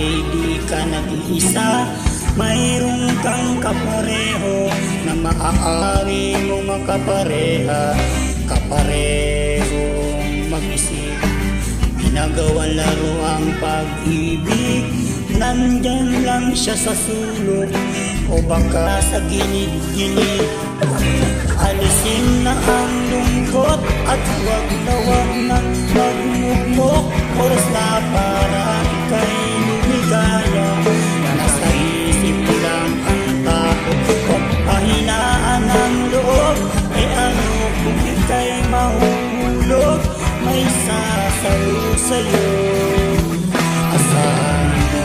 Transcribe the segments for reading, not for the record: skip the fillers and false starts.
ay di ka nag-iisa. Mayroon kang kapareho na maaari mo makapareha. Kaparehong mag-isip, ginagawa laro ang pag-ibig. Nandyan lang siya sa sulok o baka sa gilid-gilid. Alisin na ang lungkot at huwag na huwag nang magmukmok. Oras na para ika'y lumigaya, na nasa isip lang ang takot. Huwag pahinaan ang loob, e ano kung ika'y mahuhulog? May sasalo sa'yo, asahan mo.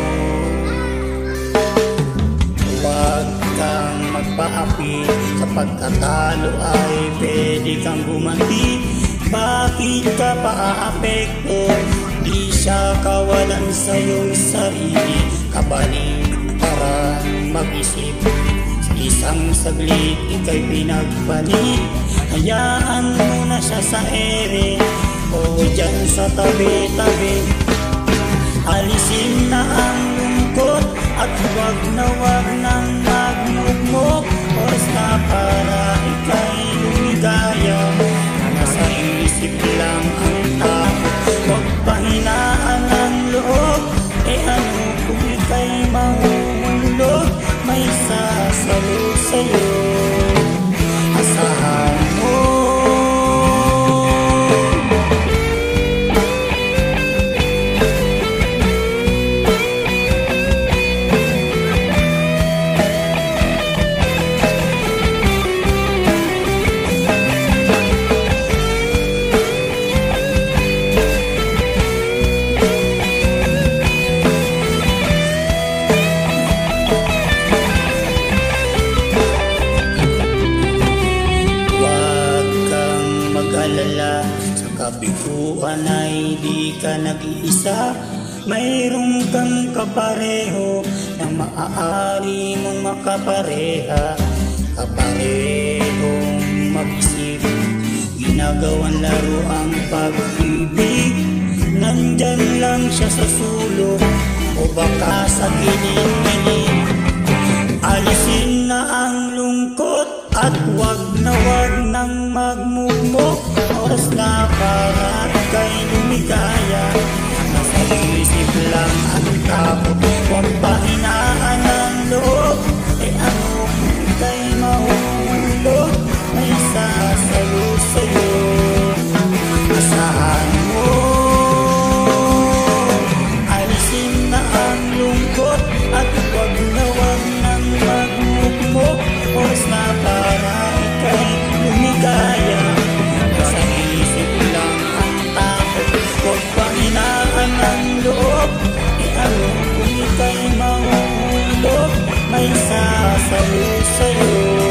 Huwag kang magpaapi, sa pagkatalo ay pwede kang gumanti. Bakit ka pa-aapekto? Di siya kawalan sa iyong sarili. Kabaligtaran mag-isip, sa isang saglit ika'y pinagpalit. Hayaan mo na siya sa ere o dyan sa tabi-tabi. Alisin na ang lungkot at huwag na huwag nang magmukmok. Oras na para ika'y lumigaya, na nasa isip lang ang takot. Huwag pahinaan ang loob, e ano kung ika'y mahuhulog? May sasalo sa'yo, asahan mo. Sa kabiguan ay di ka nag-iisa. Mayroon kang kapareho na maaari mong makapareha. Kaparehong mag-isip, ginagawan laro ang pag-ibig. Nandyan lang siya sa sulok o baka sa gilid-gilid. Alisin na ang lungkot at wag na wag nang magmukmok. Oras na para ika'y lumigaya, nasa isip lang ang takot. Huwag pahinaan ang loob, e ano kung ika'y mahuhulog? May sasalo sa'yo, asahan mo. Alisin na ang lungkot at wag na wag nang magmukmok. Oras na para ika'y lumigaya, nasa isip lang ang takot. Huwag pahinaan ang loob, e ano kung ika'y mahuhulog? May sasalo sa'yo,